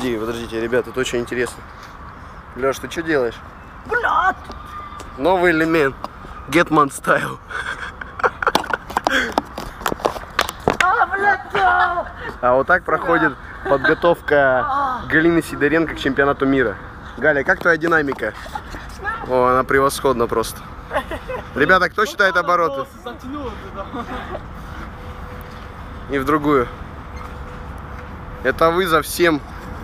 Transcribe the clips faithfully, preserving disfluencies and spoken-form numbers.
подожди, подождите, ребята, это очень интересно. Леш, ты что делаешь? Блядь! Новый элемент. Getman Style. А, блядь, да! А вот так проходит подготовка Галины Сидоренко к чемпионату мира. Галя, как твоя динамика? О, она превосходна просто. Ребята, кто считает обороты? И в другую. Это вызов всем.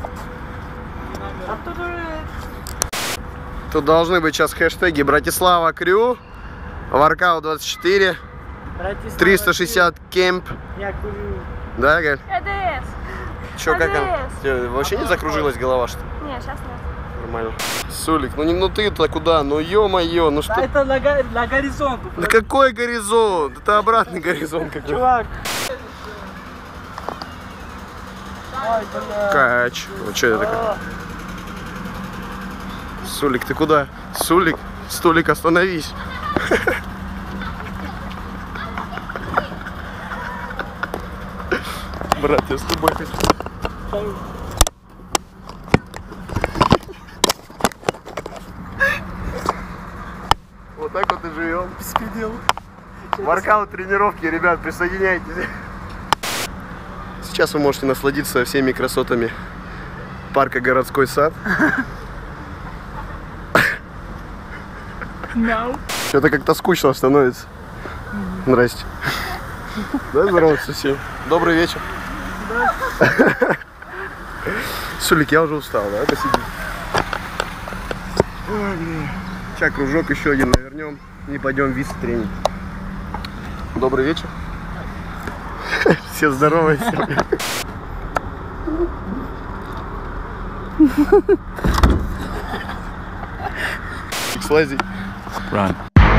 Тут должны быть сейчас хэштеги Братислава Крю, Воркаут двадцать четыре, триста шестьдесят Кемп. Да, Галь? ЭДС. Че, как она? Тебе вообще не закружилась голова, что ли? Не, сейчас нет. Нормально. Сулик, ну не ну ты-то куда? Ну ё-моё, ну что? Да, это на, го на горизонт. Да какой горизонт? Это обратный горизонт какой. Чувак. Ой, бля. Кач. Вот что это такое? Сулик, ты куда? Сулик, столик, остановись. Брат, я с тобой хочу. Вот так вот и живем. Беспредел. Воркаут, тренировки, ребят, присоединяйтесь. Сейчас вы можете насладиться всеми красотами парка Городской сад. Мяу. Что-то как-то скучно становится. Здрасте. Да, здороваться всем. Добрый вечер. Сулик, я уже устал, да? Посиди. Сейчас кружок еще один навернем и пойдем в виз-тренинг. Добрый вечер. Все здороваются. Слази. Run.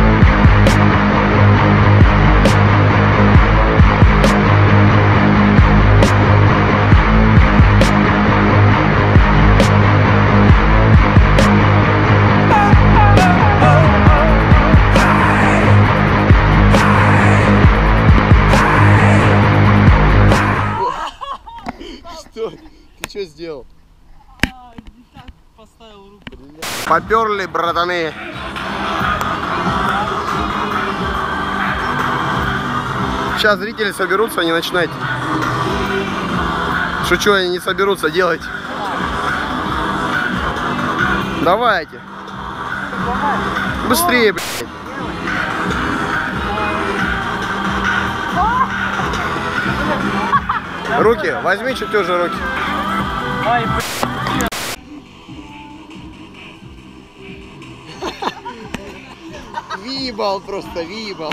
Что? Ты что сделал? А, не так поставил руку. Поперли, братаны. Сейчас зрители соберутся, не начинайте. Шучу, они не соберутся, делайте. Давайте. Быстрее, блядь. Руки, возьми чуть уже руки. Ай, блядь. Вибал просто, вибал.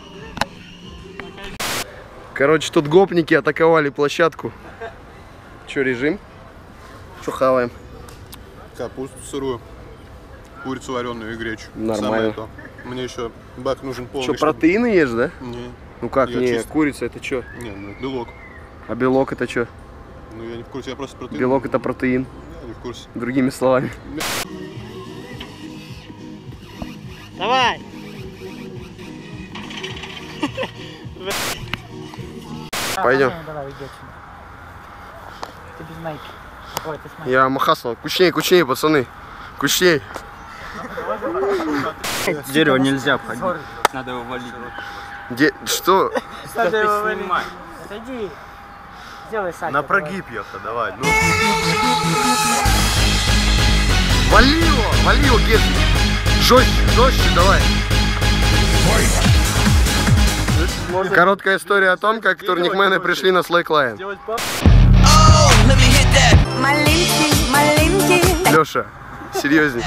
Короче, тут гопники атаковали площадку. Че, режим? Че хаваем? Капусту сырую, курицу вареную и гречу. Нормально. Самое то. Мне еще бак нужен полный. Что, протеины ешь, да? Не. Ну как, Я не, чисто. курица это что? Не, ну белок. А белок это что? Ну я не в курсе, я просто протеин. Белок это протеин, Я не в курсе. другими словами. Давай. Пойдем. Давай, иди отсюда. Ты без майки. Ой, ты с майки. Я махасал. Кучней, кучней, пацаны. Кучней. Дерево нельзя обходить. Надо его валить. Де... Что? Надо его валить. Отойди. Сделай сальто. На прогиб я-то давай. Ну. Вали его, вали его, Гет. Жестче, жестче, давай. Короткая история о том, как турникмены пришли на слэклайн. Леша, серьезней.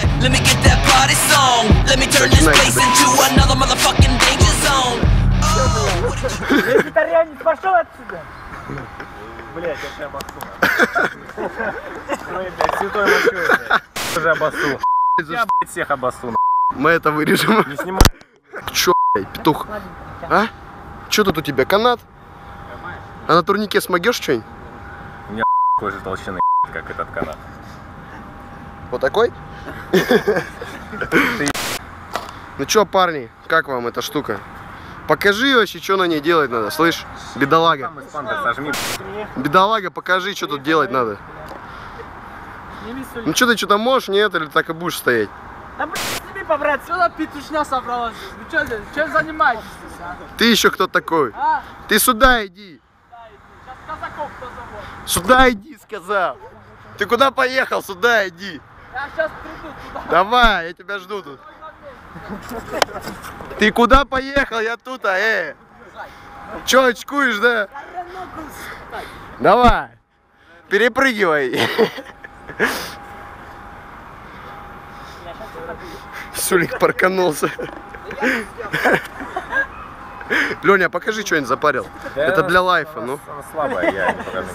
Вегетарианец, пошел отсюда. Блять, я тебя обоссу. Ой, блядь, святой мочой, блядь. Уже обоссу. Я, блядь, всех обоссу. Мы это вырежем. Не снимай. Чё, блядь, петух? А? Чё тут у тебя, канат? А на турнике смогешь что-нибудь? У меня такой же толщины, как этот канат. Вот такой? Ну чё, парни, как вам эта штука? Покажи вообще, что на ней делать надо, слышь? Бедолага. Сожми. Бедолага, покажи, что тут делать надо. Сними сулик. Ну что ты что-то можешь, нет, или так и будешь стоять? Да блядь, сними, побрат, сюда петушня собралась. Вы что, чем занимаетесь? А? Ты еще кто такой? А? Ты сюда иди. Сейчас казаков позовут. Сюда иди, сказал. Ты куда поехал? Сюда иди. Я сейчас приду туда. Давай, я тебя жду тут. Ты куда поехал? Я тут, а э. Че, очкуешь, да? Давай. Перепрыгивай. Сулик парканулся. Леня, покажи, что-нибудь запарил. Да, это для лайфа, ну. Она слабая, я не покажу.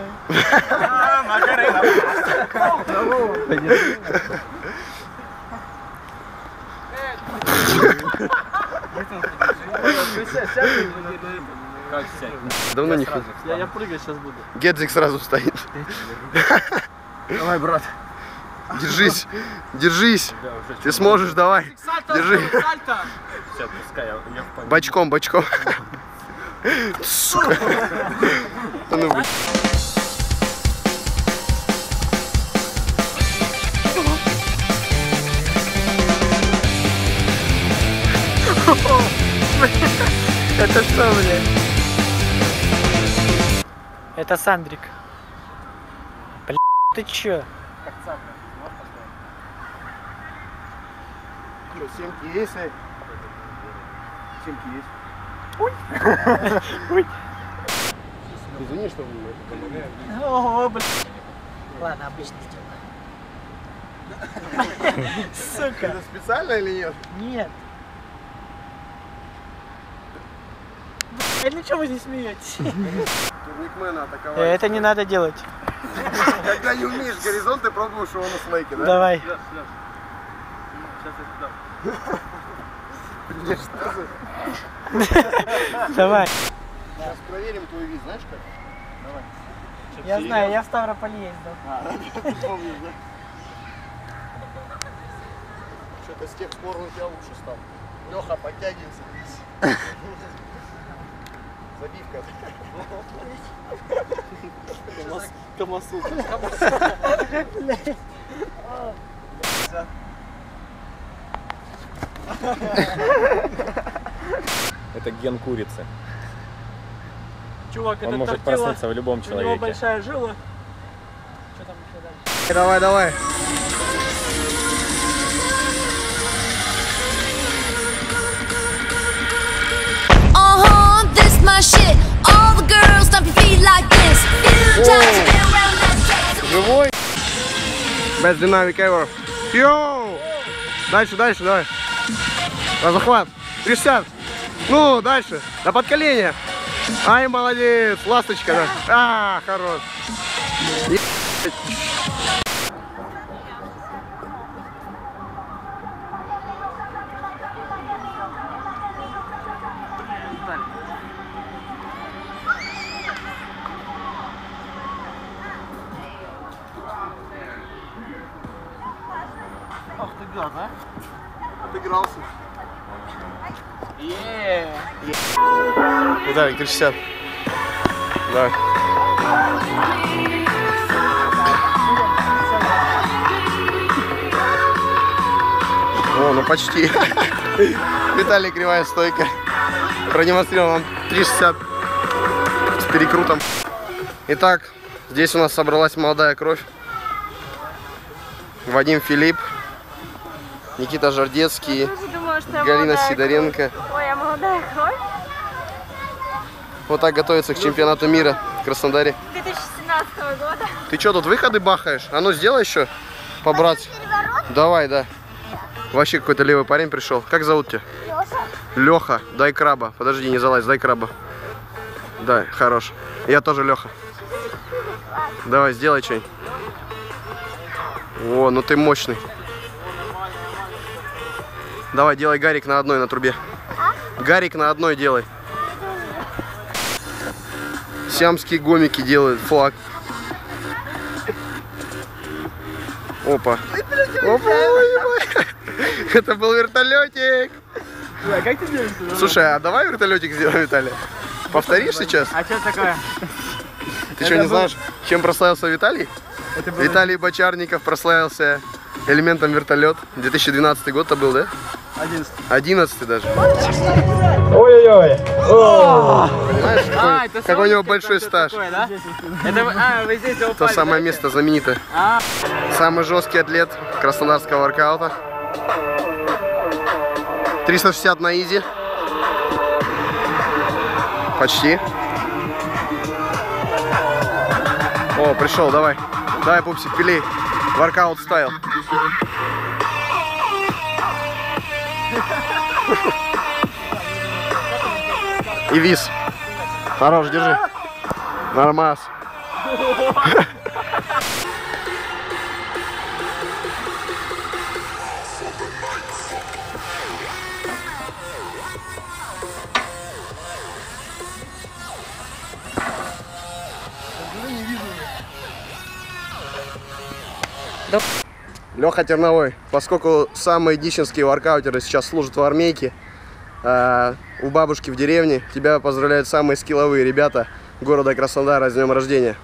Как сядь? Давно не ходил. Я, я прыгать сейчас буду. Гедзик сразу стоит. Давай, брат. Держись, держись. Ты сможешь, давай. Сальто, Держи. сальто. Все, пускай, я, я в память. Бочком, бочком. Сука. Да ну, блин. Это что, блядь? Это Сандрик. Блядь, ты чё? Семки есть, эй? Семки есть. Ой. Извини, что мы это помогаем. Ого, блядь. Ладно, обычно сделаю. Сука. Это специально или нет? Нет. Блядь, ну чё вы не смеетесь? Турникмена атаковать. Это не надо делать. Когда не умеешь горизонт, ты пробуешь его на слейке, да? Давай. Давай. Сейчас проверим твой вид, знаешь как? Давай. Я знаю, я в Ставрополе ездил. А, ты помнишь, да? Что-то с тех пор у тебя лучше стал. Леха, подтягивайся. Забивка. Камасутра. Это ген курицы. Чувак, Он это может тортила, проснуться в любом у него человеке. большая жила. Что там еще дальше? Давай, давай. Uh-huh, this my shit. All the girls stomp your feet like this. Few times you get around that track. Живой. Best dynamic ever. Йоу! Дальше, дальше, давай. На захват. три шестьдесят. Ну, дальше. На подколение. Ай, молодец. Ласточка, да. А, хорош. Е- Ах ты гад, а? Отыгрался. Еее. Виталик, три шестьдесят. Давай. О, ну почти. Виталий, кривая стойка. Продемонстрировал нам три шестьдесят с перекрутом. Итак, здесь у нас собралась молодая кровь. Вадим Филипп, Никита Жардецкий, Думаю, что я Галина молодая Сидоренко. кровь. Ой, я молодая кровь. Вот так готовится к чемпионату мира в Краснодаре. две тысячи семнадцатого года. Ты что, тут выходы бахаешь? А ну сделай еще, побрать. Давай, да. Вообще какой-то левый парень пришел. Как зовут тебя? Леша. Леха, дай краба. Подожди, не залазь, дай краба. Да, хорош. Я тоже Леха. Давай, сделай что-нибудь. О, ну ты мощный. Давай, делай гарик на одной на трубе. Гарик на одной делай. Сиамские гомики делают флаг. Опа. Опа, ой, ой. Это был вертолетик. А как ты делаешь? Слушай, а давай вертолетик сделаем, Виталий? Повторишь сейчас? А что такое? Ты что, не знаешь, чем прославился Виталий? Виталий Бочарников прославился элементом вертолет. две тысячи двенадцатый год-то был, да? одиннадцатый. одиннадцатый даже. Ой-ой-ой. Понимаешь, А, какой, это какой у него Солнышко большой там стаж. такое, да? Это вы- а, вы здесь его То упали, самое да? место знаменитое. А. Самый жесткий атлет краснодарского воркаута. триста шестьдесят на изи. Почти. О, пришел, давай. Давай, пупсик, пилей. Воркаут стайл. И вис. Хорош, держи. Нормас. Леха Терновой, поскольку самые дичинские воркаутеры сейчас служат в армейке, э, у бабушки в деревне, тебя поздравляют самые скилловые ребята города Краснодара с днем рождения.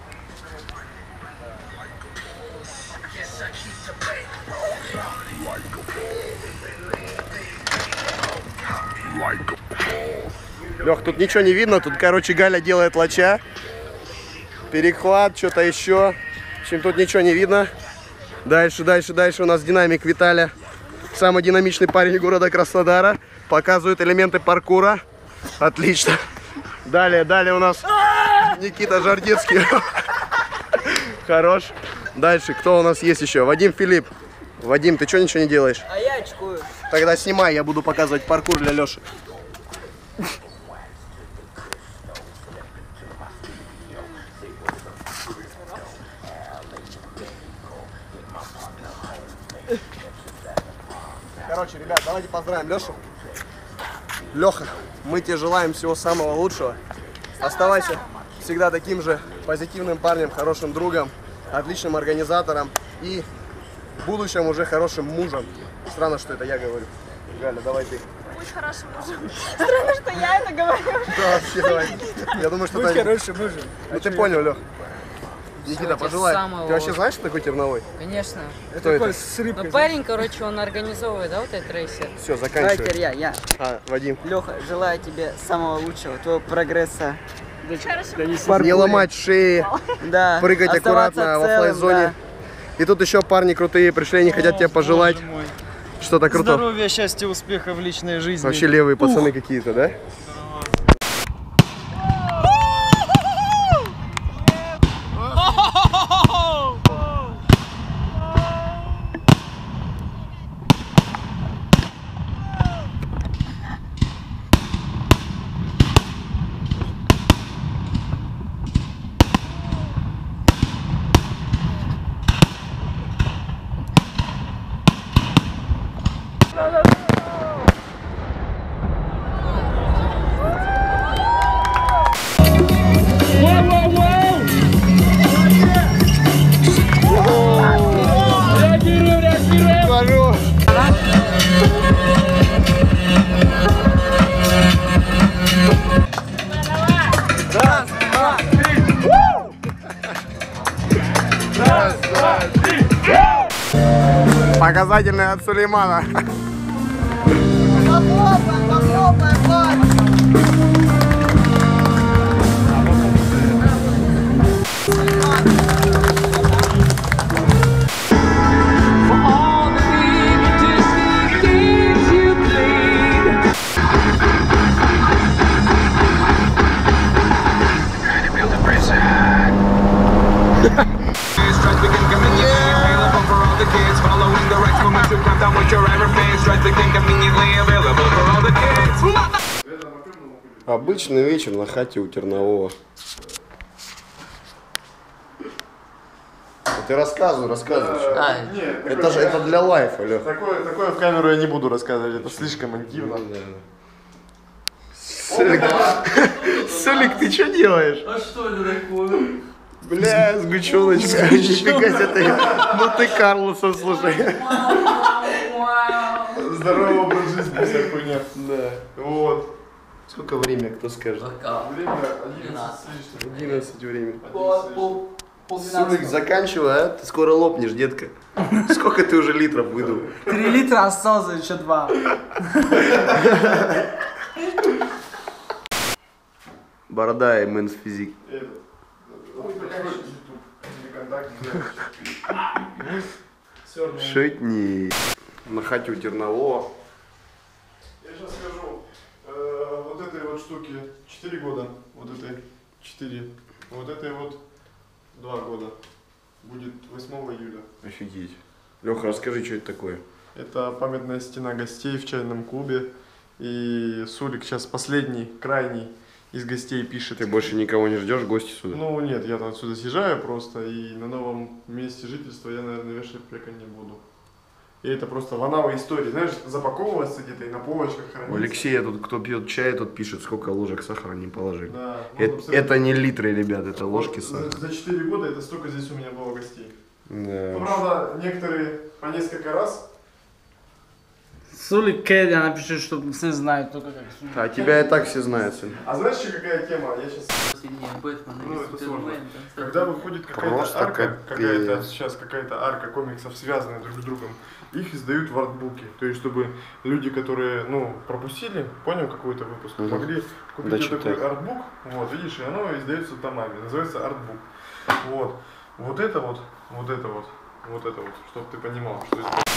Лех, тут ничего не видно, тут, короче, Галя делает лача, перехват, что-то еще. В общем, тут ничего не видно. Дальше, дальше, дальше у нас динамик Виталя, самый динамичный парень города Краснодара, показывает элементы паркура. Отлично. Далее, далее у нас Никита Жардецкий. Хорош. Дальше, кто у нас есть еще? Вадим Филипп. Вадим, ты что ничего не делаешь? А я очкую. Тогда снимай, я буду показывать паркур для Леши. Короче, ребят, давайте поздравим Лешу. Леха, мы тебе желаем всего самого лучшего. Оставайся всегда таким же позитивным парнем, хорошим другом, отличным организатором и в будущем уже хорошим мужем. Странно, что это я говорю. Галя, давай ты. Будь хорошим мужем. Странно, что я это говорю. Да, вообще, давай. Я думаю, что Будь это... хорошим мужем. Ну ты понял, Лех. Никита, пожелай. самого Ты вообще знаешь, что такое Терновой? Конечно. Кто это? Ну, парень, короче, он организовывает, да, вот этот рейсер? Все, Давай теперь заканчивай. я, я. А, Вадим. Леха, желаю тебе самого лучшего, твоего прогресса. Не ломать шеи, Да. прыгать оставаться аккуратно во целым, флай-зоне. И тут еще парни крутые пришли, они хотят тебе пожелать что-то крутое. Здоровья, счастья, успеха в личной жизни. Вообще левые пацаны какие-то, да? Показательный от Сулеймана. Обычный вечер на хате у Тернового. Ты рассказывай, рассказывай. А, Нет, Это же это для лайфа, Лех. такое, такое в камеру я не буду рассказывать, это слишком интимно. Солик, Солик, ты что делаешь? А что это такое? Бля, сгущеночка. Нифига себе ты. Ну ты Карлоса, слушай. Здоровый образ жизни, вся хуйня. Да. Вот. Сколько время, кто скажет? Время одиннадцать. одиннадцать время. Сулик, заканчивай, а? Ты скоро лопнешь, детка. Сколько ты уже литров выдул? Три литра осталось, еще два. Борода и мэнс физик. Шитни. На хате у Тернового. Я сейчас скажу, э, вот этой вот штуки четыре года, вот этой четыре, вот этой вот два года. Будет восьмого июля. Офигеть. Леха, расскажи, что это такое? Это памятная стена гостей в чайном клубе. И Сулик сейчас последний, крайний из гостей пишет. Ты больше никого не ждешь, гости сюда? Ну нет, я там отсюда съезжаю просто, и на новом месте жительства я, наверное, вешать прека не буду. И это просто вановая история, знаешь, запаковывается где-то и на полочках У хранится. Алексея тут, кто пьет чай, тот пишет, сколько ложек сахара не положили. Да, вот это, абсолютно. это не литры, ребят, это ложки Вот сахара. За, за четыре года это столько здесь у меня было гостей. Да. Ну, правда, некоторые по несколько раз. Сулик Кэдди, она пишет, что все знают только как Сулик. А тебя и так все знают, сын. А знаешь, еще какая тема? Я сейчас... Ну, это сложно. Когда выходит какая-то Просто арка, капец. какая-то сейчас какая-то арка комиксов, связанная друг с другом, их издают в артбуке. То есть, чтобы люди, которые, ну, пропустили, понял, какой-то выпуск, Мгм. могли купить Дочитать. вот такой артбук, вот, видишь, и оно издается томами, называется артбук. Вот. Вот это вот, вот это вот, вот это вот, чтобы ты понимал, что здесь